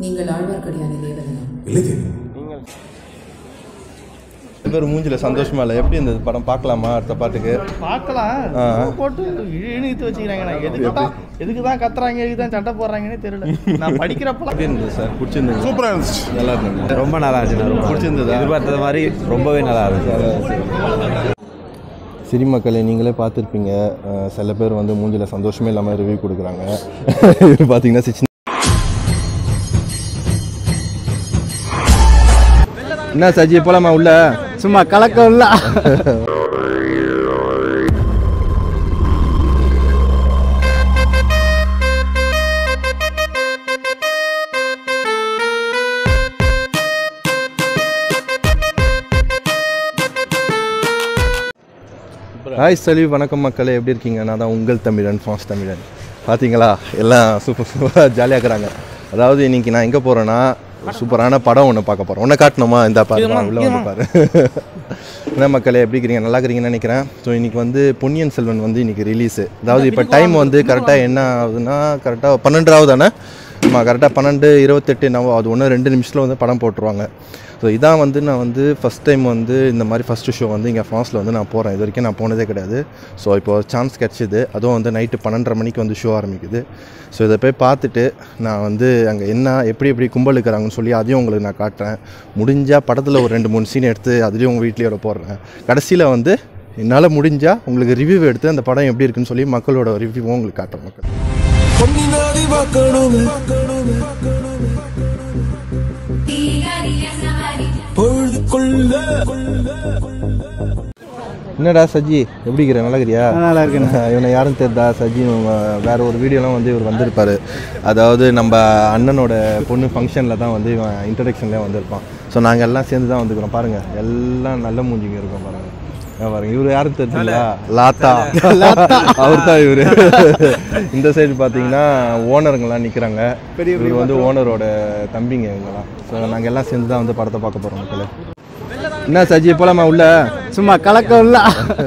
நீங்கள் ஆழ்வார்க்கடியானை தேவதையா? இல்லை தேவி. பேர் மூஞ்சில சந்தோஷமா இல்லை. எப்படி இந்த படம் பார்க்கலாமா? அடுத்த பாட்டுக்கு பார்க்கலாம். போட்டு இழுத்து வச்சுக்கிறாங்க. எதுக்கு தான் கத்துறாங்க, எதுக்கு தான் சட்டை போடுறாங்கன்னே தெரியல. நான் படிக்கிறப்ப எப்படி இருந்தது சார்? பிடிச்சிருந்தது? சூப்பராக இருந்துச்சு. நல்லா இருந்தது. ரொம்ப நல்லா இருந்துச்சு. பிடிச்சிருந்தது. எதிர்பார்த்தது மாதிரி ரொம்பவே நல்லா இருந்துச்சு. சிரி மக்களை நீங்களே பார்த்துருப்பீங்க. சில பேர் வந்து மூஞ்சில சந்தோஷமே இல்லாமல் ரிவ்யூ கொடுக்குறாங்க. பார்த்தீங்கன்னா என்ன சஜி போலாமா உள்ள? சும்மா கலக்கம் இல்லை. ஹாய் சலி, வணக்கம் மக்களே, எப்படி இருக்கீங்க? நான் தான் உங்கள் தமிழன், ஃபாஸ்ட் தமிழன். பார்த்தீங்களா, எல்லாம் சூப்பராக ஜாலியாக இருக்கிறாங்க. அதாவது இன்றைக்கி நான் எங்கே போகிறேன்னா, சூப்பரான படம் ஒன்று பார்க்க போகிறோம். ஒன்று காட்டணுமா? இந்த பாரு, உள்ள வந்து பாரு. என்ன மக்களே, எப்படி இருக்கிறீங்க? நல்லா இருக்கிறீங்கன்னு நினைக்கிறேன். ஸோ இன்றைக்கி வந்து பொன்னியின் செல்வன் வந்து இன்றைக்கி ரிலீஸு. அதாவது இப்போ டைம் வந்து கரெக்டாக என்ன ஆகுதுன்னா, கரெக்டாக 12 தானே? ஆமாம், கரெக்டாக 12:28 அது 1-2 நிமிஷத்தில் வந்து படம் போட்டுருவாங்க. ஸோ இதான் வந்து நான் வந்து ஃபஸ்ட் டைம் வந்து இந்த மாதிரி ஃபஸ்ட்டு ஷோ வந்து இங்கே ஃப்ரான்ஸில் வந்து நான் போகிறேன். இது வரைக்கும் நான் போனதே கிடையாது. ஸோ இப்போ சான்ஸ் கிடச்சிது. அதுவும் வந்து நைட்டு 12:30 மணிக்கு வந்து ஷோ ஆரம்பிக்குது. ஸோ இதை போய் பார்த்துட்டு நான் வந்து அங்கே என்ன எப்படி கும்பல் இருக்கிறாங்கன்னு சொல்லி அதையும் உங்களுக்கு நான் காட்டுறேன். முடிஞ்சால் படத்தில் ஒரு 2-3 சீன் எடுத்து அதுலேயும் உங்கள் வீட்லேயோட போடுறேன். கடைசியில் வந்து என்னால் முடிஞ்சால் உங்களுக்கு ரிவ்யூ எடுத்து அந்த படம் எப்படி இருக்குன்னு சொல்லி மக்களோட ரிவ்யூவும் உங்களுக்கு காட்டுறேன். மக்கள் என்னடா சஜி, எப்படி இருக்கிற? நல்லா இருக்கிறியா? நல்லா இருக்கேன். இவனை யாரும் தெரிதா? சஜி வேற ஒரு வீடியோலாம் வந்து இவர் வந்திருப்பார். அதாவது நம்ம அண்ணனோட பொண்ணு ஃபங்க்ஷனில் தான் வந்து இவன் இன்ட்ரடக்ஷன்லேயே வந்திருப்பான். ஸோ நாங்கள் எல்லாம் சேர்ந்து தான் வந்துக்கிறோம். பாருங்கள், எல்லாம் நல்ல மூஞ்சிங்க இருக்கோம். பாருங்கள் பாருங்க, இவர் யாரும் தெரியல, லாத்தா அவர் தான் இவர். இந்த சைடு பார்த்தீங்கன்னா ஓனருங்கெல்லாம் நிற்கிறாங்க. இவர் வந்து ஓனரோட தம்பிங்க இவங்கெல்லாம். ஸோ நாங்கள் எல்லாம் சேர்ந்து தான் வந்து படத்தை பார்க்க போகிறோம். மக்களே, என்ன சஜி போலாமா உள்ள? சும்மா கலக்கம் இல்லை.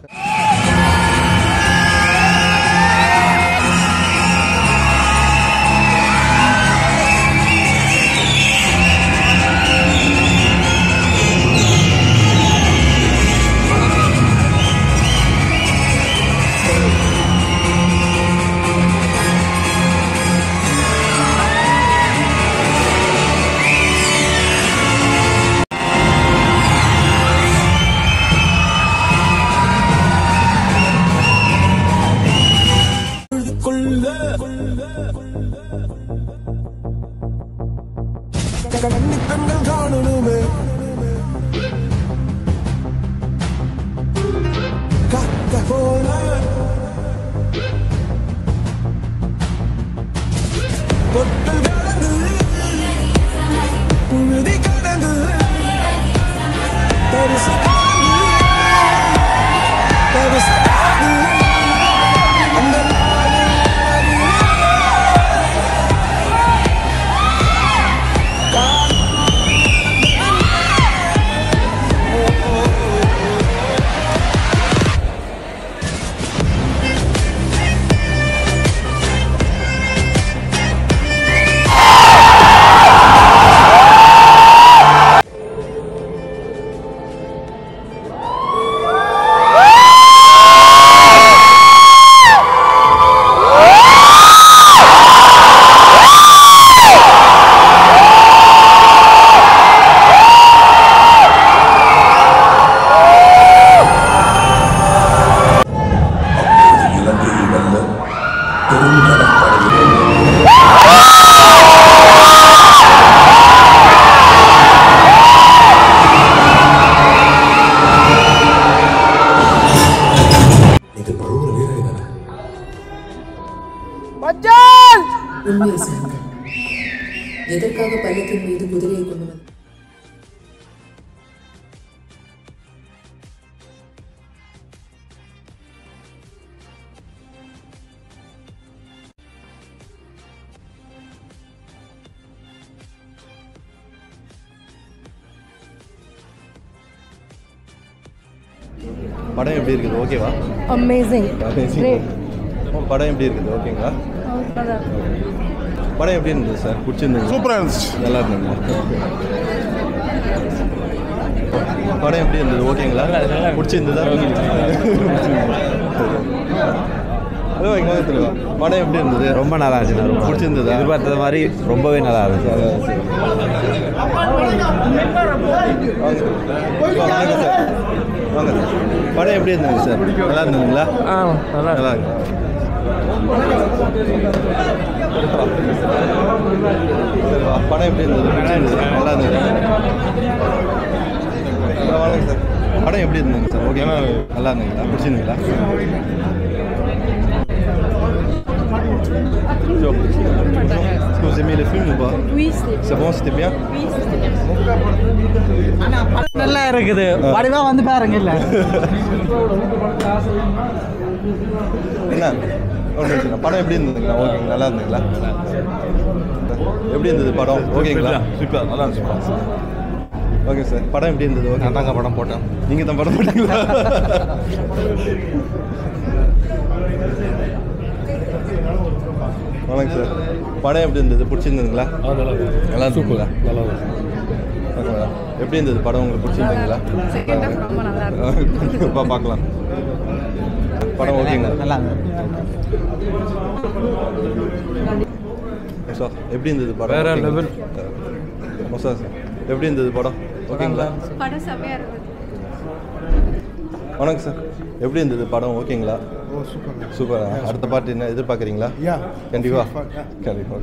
உண்மையை சொல்லுங்கள். எதற்காக பல்லக்கின் மீது குதிரையை கொண்டு வந்து? படம் எப்படி இருக்குது? ஓகேவா? அமேசிங். படம் எப்படி இருக்குது? ஓகேங்களா? படம் எப்படி இருந்தது சார்? பிடிச்சிருந்தது? சூப்பராக இருந்துச்சு. நல்லா இருந்தது. படம் எப்படி இருந்தது? ஓகேங்களா? பிடிச்சிருந்ததா? ஹலோ எங்கே தெரியுமா படம் எப்படி இருந்தது? ரொம்ப நல்லா இருந்துச்சு. பிடிச்சிருந்ததா? எதிர்பார்த்தது மாதிரி ரொம்பவே நல்லா இருந்துச்சு. வாங்க சார், வாங்க சார். படம் எப்படி இருந்தது சார்? நல்லா இருந்ததுங்களா? நல்லா இருக்கு. படம் எப்படி இருந்தது? நல்லா இருந்தது. வாங்க சார். படம் எப்படி இருந்தது சார்? ஓகே, நல்லா இருந்தீங்களா? பிடிச்சிருந்தீங்களா? Vous aimez le film ou pas? Oui, c'était C'est bon, c'était bien? Oui, c'était bien. நல்லா இருக்குது. வடிவா வந்து பாருங்க இல்ல. என்ன ஒன்று படம் எப்படி இருந்ததுங்களா? ஓகே, நல்லா இருந்ததுங்களா? எப்படி இருந்தது படம்? ஓகேங்களா? சூப்பர், நல்லா இருந்துச்சு. ஓகே சார், படம் எப்படி இருந்தது? ஓகே, தாங்க படம் போட்டேன். நீங்கள் தான் படம் போட்டீங்களா? வணக்கம் சார், படம் எப்படி இருந்தது? பிடிச்சிருந்ததுங்களா? நல்லா இருந்துங்களா? நல்லா இருந்துச்சு. ஓகேங்களா? எப்படி இருந்தது படம்? உங்களுக்கு பிடிச்சிருந்தீங்களா? செகண்ட் ஹாஃப் ரொம்ப நல்லா இருக்கும். இப்போ பார்க்கலாம். படம் ஓகேங்களா? நல்லா சார் எப்படி இருந்தது படம்? வேற லெவல். சார் எப்படி இருந்தது படம்? ஓகேங்களா? படம் செமையா இருந்தது. வணக்கம் சார், எப்படி இருந்தது படம்? ஓகேங்களா? சூப்பர். அடுத்த பாட்டு என்ன எதிர்பார்க்குறீங்களா? கண்டிப்பா கண்டிப்பா.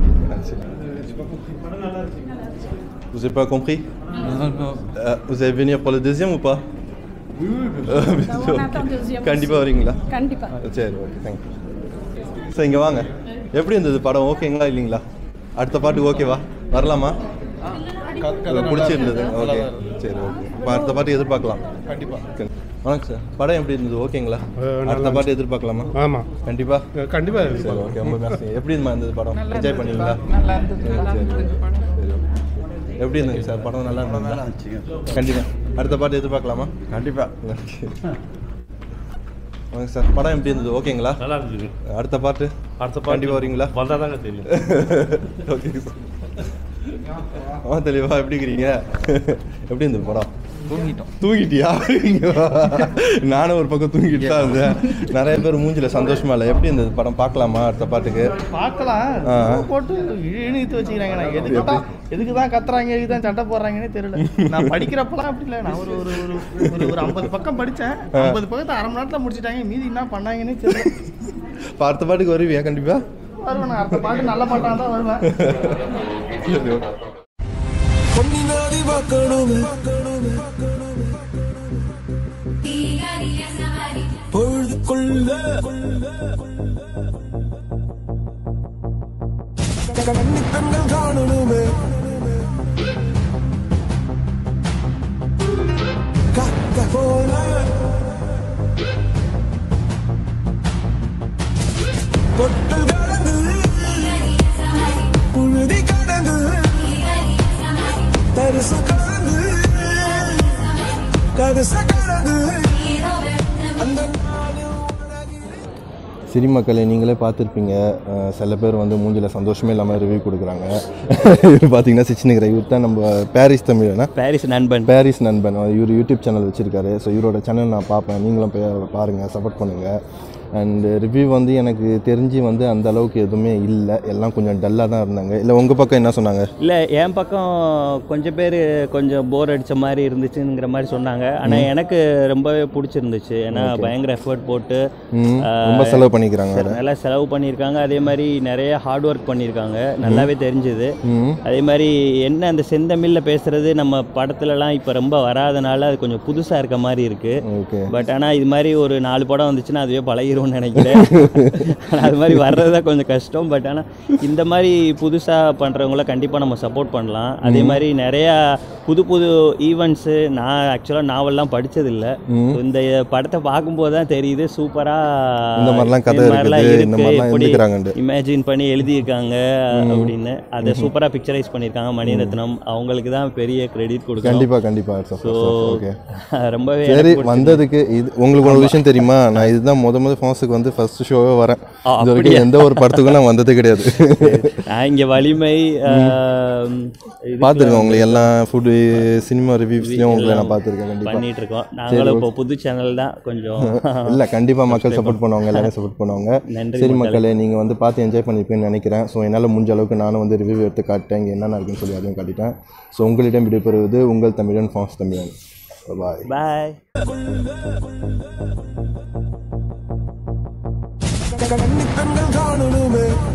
Vous n'avez pas compris? Vous allez venir pour le deuxième ou pas? On attend deuxième. கண்டிப்பாக வரீங்களா? கண்டிப்பா. சரி, ஓகே, தேங்க்யூ. சார் இங்கே வாங்க. எப்படி இருந்தது படம்? ஓகேங்களா இல்லைங்களா? அடுத்த பாட்டு ஓகேவா? வரலாமா? பிடிச்சிருந்தது. ஓகே, சரி, ஓகே. இப்போ அடுத்த பாட்டு எதிர்பார்க்கலாம். கண்டிப்பாக. வணக்கம் சார், படம் எப்படி இருந்தது? ஓகேங்களா? அடுத்த பாட்டு எதிர்பார்க்கலாமா? ஆமாம், கண்டிப்பாக. கண்டிப்பாக. சரி, ஓகே, ரொம்ப merci. எப்படி இருந்தது படம்? என்ஜாய் பண்ணீங்களா? நல்லா இருந்தது. சரி, எப்படி இருந்தது சார் படம்? நல்லா இருந்துச்சு. கண்டிப்பாக. அடுத்த பாட்டு எதிர்பார்க்கலாமா? கண்டிப்பாக. வாங்க சார், படம் எப்படி இருந்தது? ஓகேங்களா? நல்லா இருந்துச்சு. அடுத்த பாட்டு கண்டிப்பாக வரீங்களா? வந்தால் தாங்க தெரியும். Okay sir. தெளிவா எப்படி இருக்கிறீங்க? எப்படி இருந்தது படம்? தூங்கிட்டியா? நானும் ஒரு பக்கம் தூங்கிட்டு தான் இருந்தேன். நிறைய பேர் மூஞ்சில சந்தோஷமா இல்லை. எப்படி இருந்தது படம்? பார்க்கலாமா அடுத்த பாட்டுக்கு? பார்க்கலாம். போட்டு இழுத்து வச்சுக்கிறாங்க. நான் எதுக்கு தான் கத்துறாங்க, எதுக்கு தான் சட்டை போடுறாங்கன்னே தெரியல. நான் படிக்கிறப்பெல்லாம் அப்படி இல்லை. நான் ஒரு ஒரு ஒரு 50 பக்கம் படித்தேன். 50 பக்கத்தை அரை மணி நேரத்தில் முடிச்சுட்டாங்க. மீதி என்ன பண்ணாங்கன்னே தெரியல. அடுத்த பாட்டுக்கு வருவியா? கண்டிப்பா வருவேன். நான் அடுத்த பாட்டு நல்ல பாட்டாக தான் வருவேன். பொழுதுக்குள்ள கண்கள் காணணுமே, கத்த போல தொட்டு கடந்து புழுதி கடந்து தரிசு கடந்து கரிச கடந்து அந்த சரி மக்களே, நீங்களே பார்த்துருப்பீங்க. சில பேர் வந்து மூஞ்சில் சந்தோஷமே இல்லாமல் ரிவ்யூ கொடுக்குறாங்க. பார்த்தீங்கன்னா சிச்சினுங்கிற இவர் தான் நம்ம பாரிஸ் தமிழனா, பாரிஸ் நண்பன். இவர் யூடியூப் சேனல் வச்சுருக்காரு. ஸோ இவரோட சேனல் நான் பார்ப்பேன். நீங்களும் போய் பாருங்கள், சப்போர்ட் பண்ணுங்கள். அண்டு ரிவ்யூ வந்து எனக்கு தெரிஞ்சு வந்து அந்த அளவுக்கு எதுவுமே இல்லை. எல்லாம் கொஞ்சம் டல்லாக தான் இருந்தாங்க. இல்லை உங்கள் பக்கம் என்ன சொன்னாங்க? இல்லை, என் பக்கம் கொஞ்சம் பேர் கொஞ்சம் போர் அடித்த மாதிரி இருந்துச்சுங்கிற மாதிரி சொன்னாங்க. ஆனால் எனக்கு ரொம்பவே பிடிச்சிருந்துச்சு. ஏன்னா பயங்கர எஃபர்ட் போட்டு ரொம்ப செலவு பண்ணிக்கிறாங்க, நல்லா செலவு பண்ணியிருக்காங்க. அதே மாதிரி நிறைய ஹார்ட் ஒர்க் பண்ணியிருக்காங்க, நல்லாவே தெரிஞ்சுது. அதே மாதிரி என்ன அந்த செந்தமிழில் பேசுகிறது நம்ம படத்துலலாம் இப்போ ரொம்ப வராதனால அது கொஞ்சம் புதுசாக இருக்க மாதிரி இருக்குது. பட் ஆனால் இது மாதிரி ஒரு 4 படம் வந்துச்சுன்னா அதுவே பழகிரும் நினைக்கிறேன். அது மாதிரி வர்றதா கொஞ்சம் கஷ்டம். பட் ஆனால் இந்த மாதிரி புதுசாக பண்ணுறவங்கள கண்டிப்பாக நம்ம சப்போர்ட் பண்ணலாம். அதே மாதிரி நிறையா புது ஈவெண்ட்ஸு. நான் ஆக்சுவலாக நாவல்லாம் படித்ததில்லை. இந்த படத்தை பார்க்கும்போது தான் தெரியுது சூப்பராக இந்த மாதிரிலாம் கதை எப்படி இமேஜின் பண்ணி எழுதியிருக்காங்க அப்படின்னு. அதை சூப்பராக பிக்சரைஸ் பண்ணியிருக்காங்க மணிரத்னம். அவங்களுக்கு தான் பெரிய கிரெடிட் கொடுக்கணும். கண்டிப்பாக. ரொம்பவே சரி, வந்ததுக்கு இது உங்களுக்கு ஒரு விஷயம் தெரியுமா? நான் இதுதான் முத ஃபாஸுக்கு வந்து ஃபர்ஸ்ட் ஷோவே வரேன். இது வரைக்கும் எந்த ஒரு படத்துக்கும் நான் வந்ததே கிடையாது. நான் இங்கே வலிமை பார்த்துருக்கேன் உங்களை எல்லா ஃபுட்டு சினிமா ரிவ்யூஸ்லையும் உங்களை நான் பார்த்துருக்கேன். கண்டிப்பாக பண்ணிட்டு இருக்கோம். நாங்களும் இப்போ புது சேனல் தான் கொஞ்சம் இல்லை கண்டிப்பாக மக்கள் சப்போர்ட் பண்ணுவாங்க, எல்லாமே சப்போர்ட் பண்ணுவாங்க. சரி மக்களே, நீங்கள் வந்து பார்த்து என்ஜாய் பண்ணியிருப்பேன்னு நினைக்கிறேன். ஸோ என்னால் முடிஞ்ச அளவுக்கு நானும் வந்து ரிவ்யூ எடுத்து காட்டேன், இங்கே என்னென்ன இருக்குன்னு சொல்லி அதையும் காட்டிட்டேன். ஸோ உங்களிடம் விடைபெறுவது உங்கள் தமிழன் ஃபாஸ்ட் தமிழன். பாய் பாய். கண்ணித்தங்கள் காணணுமே